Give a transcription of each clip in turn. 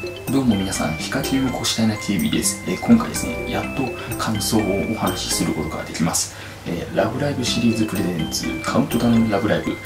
どうも皆さん、ヒカキンをこしたいな TV です。今回ですね、やっと感想をお話しすることができます。ラブライブシリーズプレゼンツカウントダウンラブライブ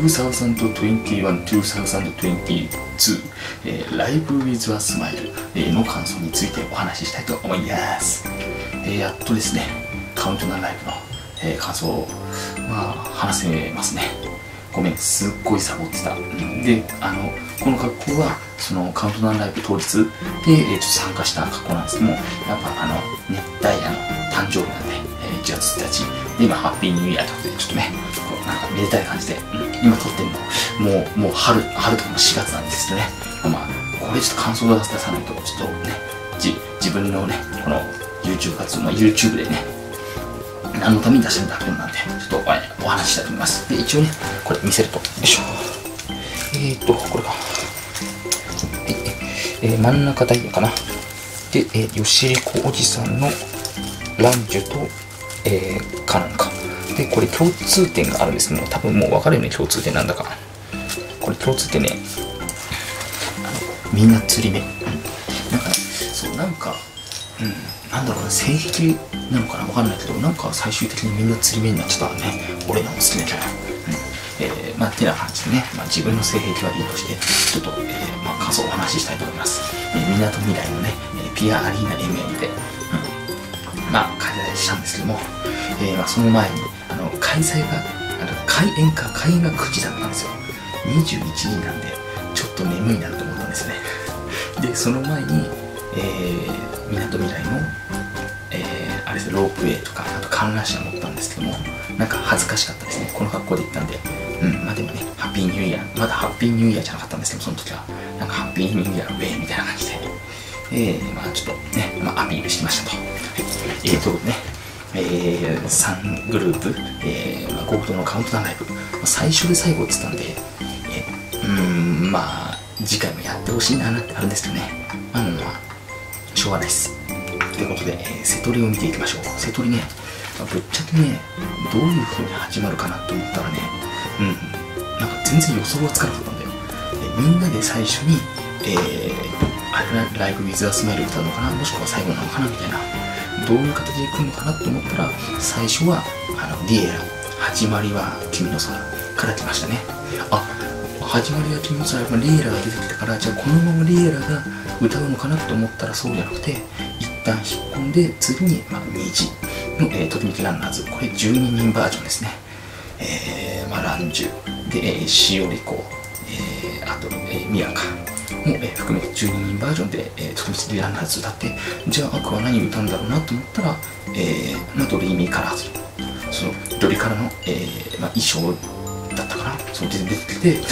2021-2022、ライブ with a smile の感想についてお話ししたいと思います。やっとですね、カウントダウンライブの、感想を、話せますね。ごめん、すっごいサボってた。で、この格好は、そのカウントダウンライブ当日で、ちょっと参加した格好なんですけども、やっぱダイヤの誕生日なんで、1月1日、で、今、ハッピーニューイヤーということで、ちょっとね、こうなんかめでたい感じで、今撮ってるの、もう春とかも4月なんですけどね、これちょっと感想を出さないと、ちょっとね、自分のね、この YouTube 活動、YouTube でね、何のために出してるんだっていうのなんで、ちょっとお話ししたいと思います。で、一応ね、これ見せると、よいしょ。これか。真ん中ダイヤかな。で、吉リコおじさんのランジュと、カノンか。で、これ共通点があるんですけども、多分もう分かるよね、共通点なんだか。これ共通点ね、みんな釣り目。なんだろうな、性癖なのかな、わかんないけど、なんか最終的にみんな釣り目になっちゃったらね、俺の好きなキャラ。てな感じでね、自分の性癖はいいとして、ちょっと、感想をお話ししたいと思います。みなとみらいのね、ピアアリーナ MM で、開催したんですけども、その前に、開催が、開演が9時だったんですよ。21時なんで、ちょっと眠いなと思ったんですね。で、その前に、みなとみらいの、あれですね、ロープウェイとか、あと観覧車乗ったんですけども、なんか恥ずかしかったですね。この格好で行ったんで。でもね、ハッピーニューイヤー、まだハッピーニューイヤーじゃなかったんですけど、その時は、なんかハッピーニューイヤーウェイみたいな感じで、ちょっとね、アピールしてましたと。3グループ、合同のカウントダウンライブ、最初で最後って言ったんで、次回もやってほしいなってあるんですけどね。しょうがないです。ということで、瀬戸りを見ていきましょう。瀬戸りね、ぶっちゃけね、どういう風に始まるかなと思ったらね、なんか全然予想はつかなかったんだよ。みんなで最初に、ライブ with a smile 歌うのかな、もしくは最後なのかなみたいな、どういう形で来るのかなと思ったら、最初はリエラ、始まりは君の空から来ましたね。始まりは君の空、リエラが出てきたから、じゃあこのままリエラが歌うのかなと思ったらそうじゃなくて、一旦引っ込んで、次に虹の、ときめきランナーズ、これ12人バージョンですね。ランジュで、しおりこ、あと、みやかも、含めて12人バージョンで、ときめきランナーズ歌って、じゃあアクは何歌うんだろうなと思ったら、ドリーミーカラーズ、そのドリカラの、衣装だったかな、その出てきて、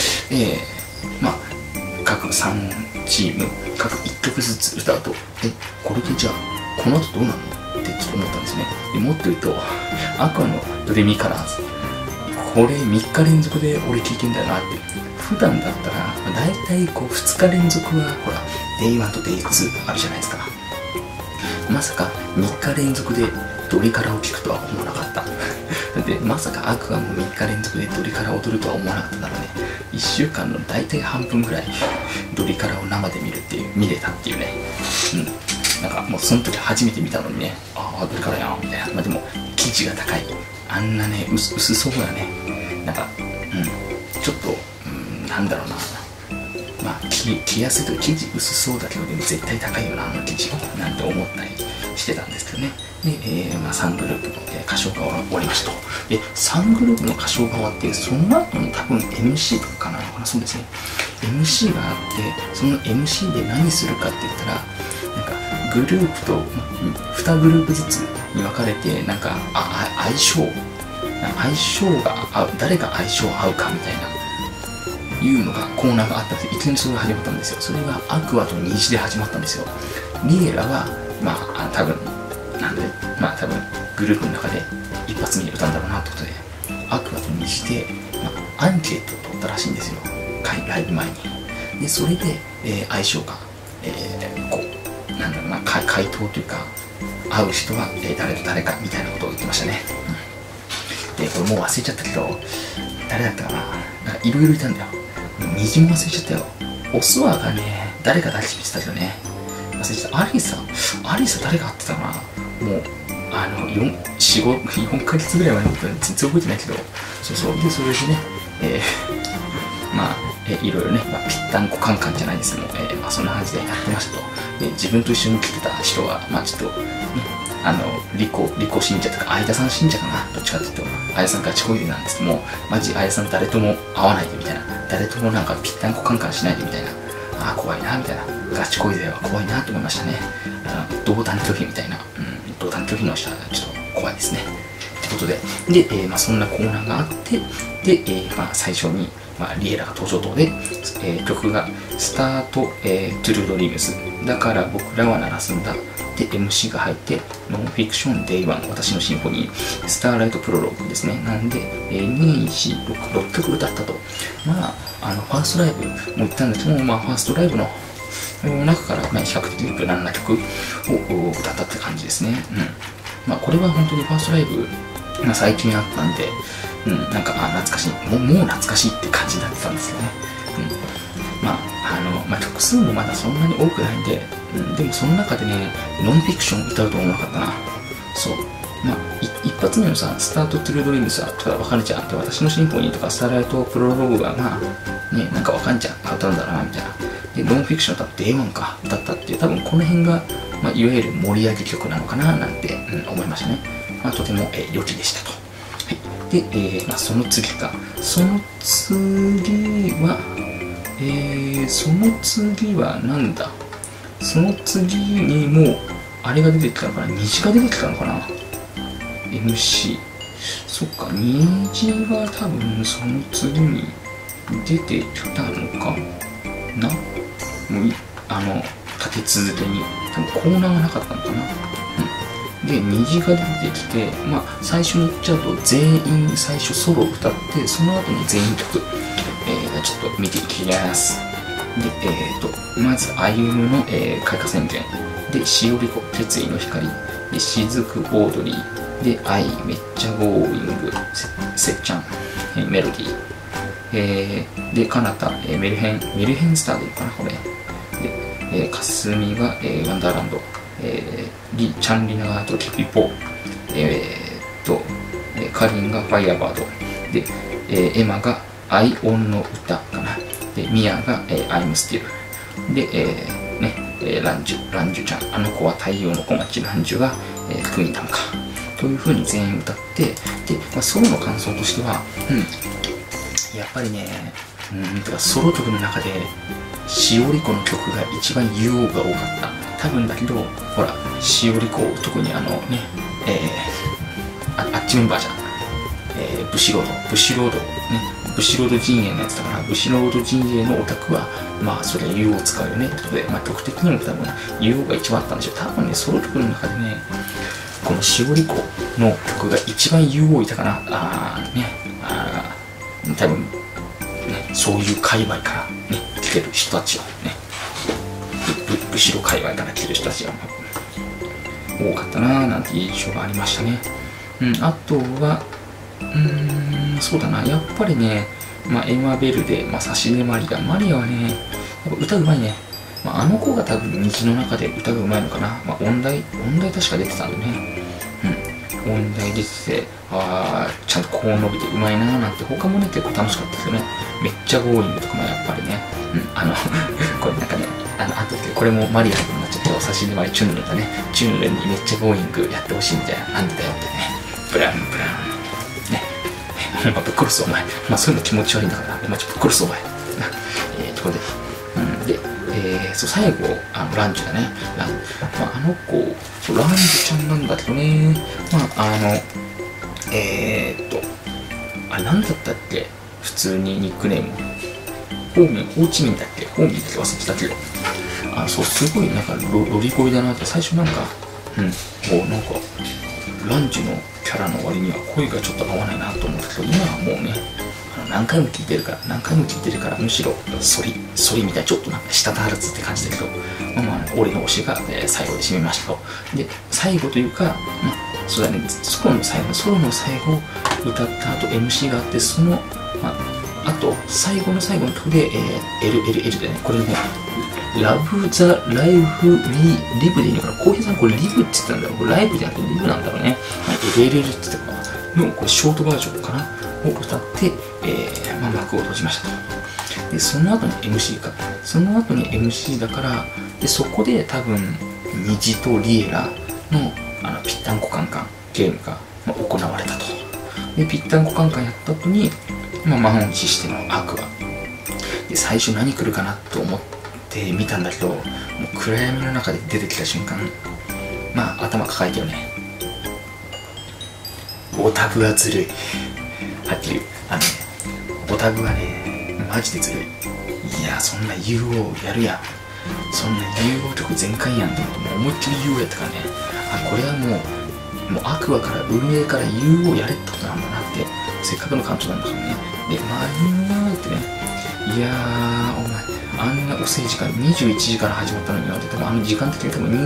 各3チーム、各1曲ずつ歌うと、これでじゃあ、この後どうなのってちょっと思ったんですね。でもっと言うと、アクアのドレミカラーズ、これ3日連続で俺聞いてんだよなって。普段だったら、だいたい2日連続は、ほら、Day1 と Day2 あるじゃないですか。まさか3日連続でドリカラを聴くとは思わなかった。で、まさかアクアも3日連続でドリカラを踊るとは思わなかったからね、1週間の大体半分ぐらいドリカラを生で見れたっていうね。なんかもうその時初めて見たのにね、ドリカラやんみたいな。でも生地が高い、あんなね、薄そうなね、なんかちょっとなんだろうな、着やすいと生地薄そうだけど、でも絶対高いよな、生地なんて思ったりしてたんですけどね。で、3グループの歌唱が終わりましたと。で、3グループの歌唱が終わって、その後の多分 MC とかかな、そうですね。MC があって、その MC で何するかって言ったら、なんかグループと2グループずつに分かれて、なんか相性が合う、誰が相性合うかみたいないうのがコーナーがあったんですよ。いきなりそれが始まったんですよ。それがアクアと虹で始まったんですよ。リエラは多分グループの中で一発目に歌うんだろうなってことで、アクアと虹で、アンケートを取ったらしいんですよ、ライブ前に。で、それで、相性が、回答というか、会う人は、誰と誰かみたいなことを言ってましたね。で、これもう忘れちゃったけど、誰だったかな、いろいろいたんだよ。虹も忘れちゃったよ。オスワがね、 誰が抱きしめてたけどね。忘れてた。アリサ誰が会ってたかな。もう、4ヶ月ぐらい前に全然覚えてないけど、そうそう。で、それでね、まあ、いろいろね、ぴったんこカンカンじゃないですけども、そんな感じでやってましたと。で、自分と一緒に来てた人が、ちょっと、ね、リコ信者とか、相田さん信者かな、どっちかっていうと、相田さんガチ恋でなんですけども、マジ相田さん誰とも会わないでみたいな、誰ともなんかぴったんこカンカンしないでみたいな、ああ、怖いな、みたいな、ガチ恋では怖いなと思いましたね。同担拒否みたいな、同担拒否の人はちょっと怖いですね。ってことで、そんなコーナーがあって、で、最初に、リエラが登場等で、曲がスタート、トゥルードリームスだから僕らは鳴らすんだで MC が入ってノンフィクション Day1 私のシンフォニースターライトプロローグですね。なんで、246曲歌ったと。ファーストライブも言ったんですけども、ファーストライブの中から、比較的無難な曲を歌ったって感じですね。これは本当にファーストライブが最近あったんで、なんか懐かしい、もう懐かしいって感じになってたんですよね。曲数もまだそんなに多くないんで、でもその中でね、ノンフィクション歌うと思わなかったな。そう。一発目のさ、スタートトゥルードリームさ、とかわかるじゃん。で、私のシンフォニーとか、スターライトプロローグが、なんかわかんじゃん。歌うんだろうな、みたいな。で、ノンフィクション多分 Day1 か、歌ったっていう、多分この辺が、いわゆる盛り上げ曲なのかな、なんて、思いましたね。とても良きでしたと。で、その次が、その次はなんだ。その次にもう、あれが出てきたのかな、虹が出てきたのかな MC。そっか、虹は多分その次に出てきたのかな。もう立て続けに、多分コーナーがなかったのかな。で、虹が出てきて、最初に言っちゃうと、全員最初ソロを歌って、その後に全員曲、ちょっと見ていきます。で、まず、歩夢の、開花宣言。で、しおりこ、決意の光。で、しずく、オードリー。で、愛、めっちゃゴーイング。せっちゃん、メロディー。で、かなた、メルヘンスターでいいのかな、これ。で、かすみが、ワンダーランド。チャンリナがとキピポ、カリンがファイアバードで、エマがアイオンの歌かな。で、ミヤがアイムスティルで、ランジュちゃん、あの子は太陽の小町ランジュが、クイーンタムかという風に全員歌って、で、ソロの感想としては、やっぱりね、ソロ曲の中でしおりこの曲が一番 UO が多かった。多分だけど、ほら、しおりこ、特にあっちメンバーじゃん。ブシロード陣営のやつだから、ブシロード陣営のオタクは、それは UO を使うよね。ってことで、曲的にも多分 UO が一番あったんでしょう。多分ね、ソロ曲の中でね、このしおりこの曲が一番 UO いたかな。多分、そういう界隈からね、来てる人たちをね、後ろ界隈から来てる人たちが多かったなぁなんて印象がありましたね。あとは、そうだな、やっぱりね、エマベルデ、サシネマリアはね、やっぱ歌うまいね。あの子が多分虹の中で歌がうまいのかな。音大確か出てたんでね。音大出てて、ちゃんとこう伸びてうまいなぁなんて、他もね、結構楽しかったですよね。めっちゃゴーイングとかもやっぱりね、これなんかね、あとこれもマリアになっちゃってお差し入れまでチュンルがね、チュンルにめっちゃゴーイングやってほしいみたいな、なんでだよみたいなね、ブラン、ね、ぶっ殺すお前、そういうの気持ち悪いんだから、ちょっとぶっ殺すお前、ところで、最後、ランジュだね、あの子、ランジュちゃんなんだけどね、あれなんだったっけ、普通にニックネーム。ホーチミンだっけ忘れてたけど。そう、すごいなんかロリ声だなって、最初なんか、ランジュのキャラの割には声がちょっと合わないなと思ったけど、今はもうね、何回も聞いてるから、むしろ、ソリみたいにちょっとなんか舌足らずって感じだけど、俺の推しが、最後で締めましたと。で、最後というか、そうだね、ソロの最後歌った後 MC があって、その、あと最後の曲で、LLL でね、これね、 ラブ・ザ・ライフ・リブでいいのかな。浩平さんこれリブって言ったんだよ。これライブじゃなくてリブなんだろうね。LLL って言ってたかな。のこれショートバージョンかなを歌って、幕を閉じましたと。で、その後に MC か。その後に MC だから、で、そこで多分、虹とリエラのぴったんこカンカンゲームが、行われたと。で、ぴったんこカンカンやった後に、満を持してのアクア。で、最初何来るかなと思って見たんだけど、もう暗闇の中で出てきた瞬間、頭抱えてよね。オタブはずるい。はっきり言う。オタブはね、マジでずるい。いや、そんな UO やるやん。そんな UO 力全開やんと思って、もう思いっきり UO やったからね。これはもうアクアから運営から UO やれってことなんだなって、せっかくの感情なんだからね。で、ってね、いやー、お前、あんな遅い時間、21時から始まったのに、多分時間的に多分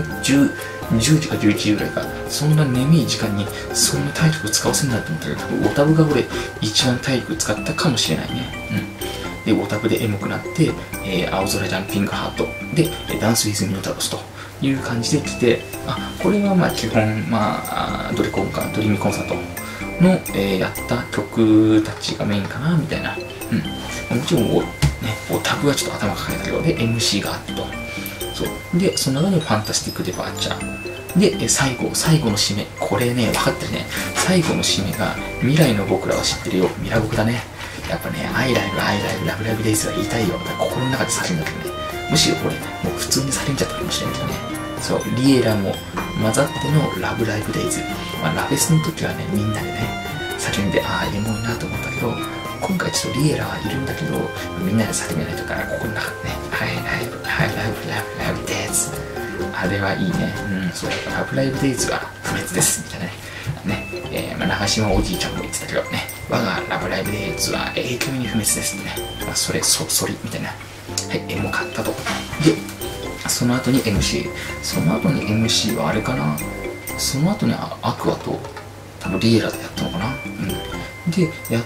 10時か11時ぐらいか、そんな眠い時間にそんな体力使わせんなって思ったけど、多分オタブが俺一番体力使ったかもしれないね。で、オタブでエモくなって、青空ジャンピングハートで、ダンスウィズミノタロスという感じで来て、これは基本、ドリミコンサートの、やった曲たちがメインかな、みたいな。もちろん、オタブはちょっと頭抱えたけど、で、MC があってと。そう。で、その中でファンタスティックデパーチャー。で、最後の締め。これね、分かってるね。最後の締めが、未来の僕らは知ってるよ。ミラ僕だね。やっぱね、アイライブ、ラブライブデイズは言いたいよ。心の中で叫んだけどね。むしろこれ、もう普通に叫んじゃったかもしれないけどね。そう、リエラも混ざってのラブライブデイズ。ラフェスの時はね、みんなでね、叫んで、エモいなと思ったけど、今回ちょっとリエラはいるんだけど、みんなで叫べないとか、ここの中でね、ラブデイズ。あれはいいね。そう、やっぱラブライブデイズは不滅です。みたいなね。長島おじいちゃんも言ってたけどね、我がラブライブデイズは永久に不滅ですってね。それみたいな。はい、エモかったと。で、その後に MC。その後に MC はあれかな。その後にアクアと、多分リエラでやったのかな。で、やって、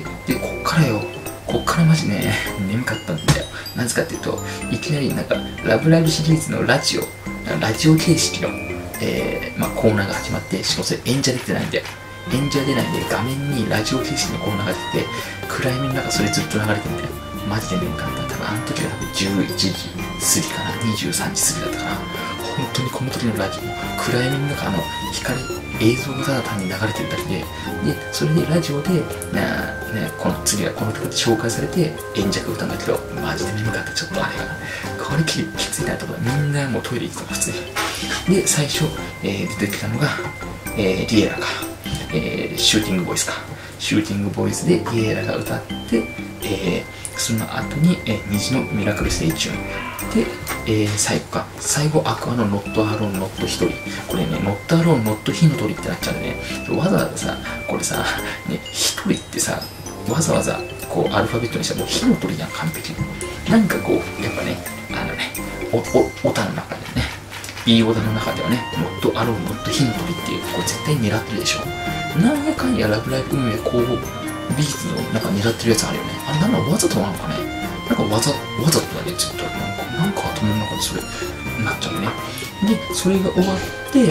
で、こっからマジね、眠かったんだよ。なぜかっていうと、いきなりラブライブシリーズのラジオ形式の、コーナーが始まって、しかもそれ演者出てないんで、画面にラジオ形式のコーナーが出てて、暗闇の中それずっと流れてんだよ。マジで眠かった。多分あの時は11時過ぎかな、23時過ぎだったかな。本当にこの時のラジオ、暗闇の中映像がただ単に流れてるだけで、それでラジオで、次はこの曲で紹介されて演者が歌うんだけど、マジで眠かった。ちょっとあれが、これきついなと思った。みんなもうトイレ行ってた、普通に。で、最初、出てきたのが、リエラか、シューティングボイスか。シューティングボイスでリエラが歌って、その後に、虹のミラクルステイチューン。で、最後、アクアのノットアローン、ノット一人。これね、ノットアローン、ノット火の鳥ってなっちゃうんでね、わざわざさ、これさ、ね、一人ってさ、わざわざ、アルファベットにしたらもう火の鳥じゃん、完璧に。なんかやっぱね、オタの中でね、いいオタの中ではね、ノットアローン、ノット火の鳥っていう、これ絶対狙ってるでしょ。なんやかんやラブライブ運営、ビーズの狙ってるやつあるよね。なんかわざとなのかね。わざとだね、ちょっと。なんか頭の中でそれ、なっちゃうね。で、それが終わって、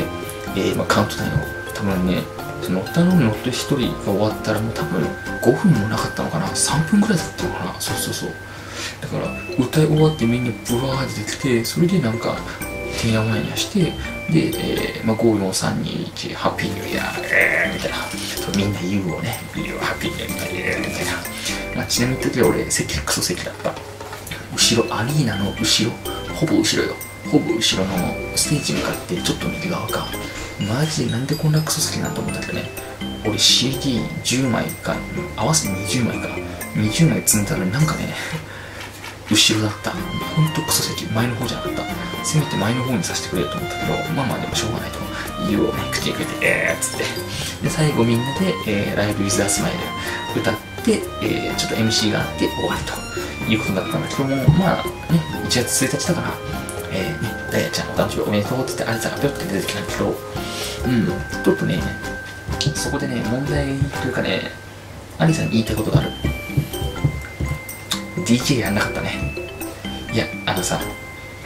カウントダウンを、多分ね、そのノットアローンノット一人が終わったらもう多分5分もなかったのかな。3分ぐらいだったのかな。そう。だから、歌い終わってみんなブワーって出てきて、それでてんやわんやして、で、5、4、3、2、1、ハッピーニューイヤー、みたいな。みんな言うをね、ハッピーニューイヤー、みたいな。ちなみに言った時は俺、クソ席だった。後ろ、アリーナの後ろ、ほぼ後ろよ。ほぼ後ろのステージに向かってちょっと右側か。マジでなんでこんなクソ席なんと思ったけどね。俺 CD10 枚か、合わせて20枚か。20枚積んだのに後ろだった。ほんとクソ席、前の方じゃなかった。せめて前の方にさせてくれよと思ったけど、でもしょうがないと。言うをね、口にかけて、つって。で、最後みんなで、ライブウィズ・ア・スマイル歌って、ちょっと MC があって終わりということだったんだけども、1月1日だから、ダイヤちゃんお誕生日おめでとうって言って、あれさがぴょって出てきたんだけど、ちょっとね、そこでね、問題というかね、アリさんに言いたいことがある。DJ やんなかったね。いや、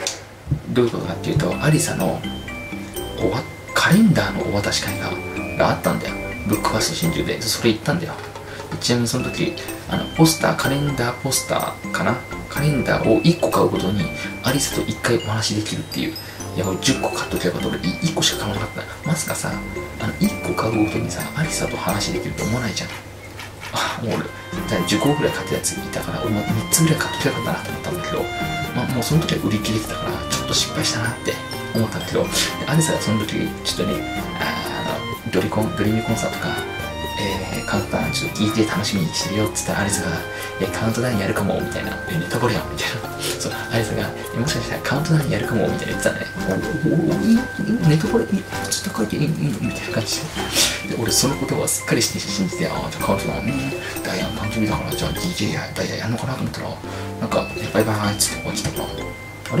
どういうことかっていうと、アリサのカレンダーのお渡し会があったんだよ。ブックファースト新宿で。それ行ったんだよ。ちなみにその時、カレンダーポスターかな、カレンダーを1個買うことにアリサと1回お話できるっていう。いや、俺10個買っとけば俺1個しか買わなかった。まさかさ、1個買うごとにさ、アリサと話できると思わないじゃん。もう俺、10個ぐらい買ったやついたから、俺も3つぐらい買っとけばよかったなと思ったんだけど、もうその時は売り切れてたから、ちょっと失敗したなって思ったんだけど、アリサがその時、ちょっとね、ドリミコンサートか、カウントダウンちょっと聞いて楽しみにしてるよって言ったら、アリサが、カウントダウンやるかもみたいな、ネタバレやんみたいな。そう、アリサが、もしかしたらカウントダウンやるかもみたいな言ってたね。ネタバレちょっと書いていいみたいな感じで。俺その言葉をすっかり信じて、じゃあカウントダウンね、ダイヤの誕生日だから、じゃあ DJ やダイヤやんのかなと思ったら、なんか、バイバーイっつって終わっちゃったから、あれ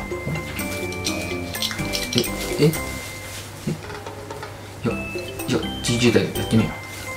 いや、DJ ダイヤやってねえよ。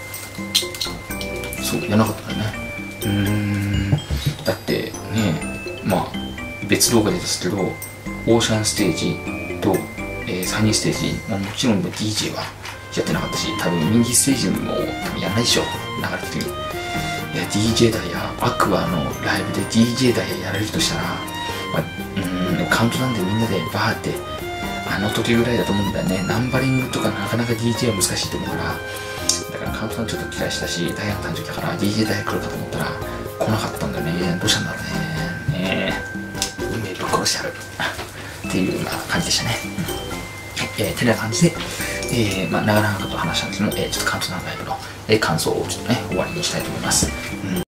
そう、やらなかったんだね。だってね、別動画ですけど、オーシャンステージと、サニーステージ、もちろん DJ はやってなかったし、多分ミニステージもやらないでしょ、流れ的に。いや、DJ ダイヤ、アクアのライブで DJ ダイヤやられるとしたら、カウントダウンでみんなでバーって、あの時ぐらいだと思うんだよね。ナンバリングとかなかなか DJ は難しいと思うから、だからカウントダウンちょっと嫌いしたし、ダイヤの誕生日だから DJ ダイヤ来るかと思ったら来なかったんだよね。どうしたんだろうね。運命ぶっ殺してやるっていう感じでしたね。てな感じで、長々と話したんですけども、ちょっとカウントダウンライブの感想をちょっとね、終わりにしたいと思います。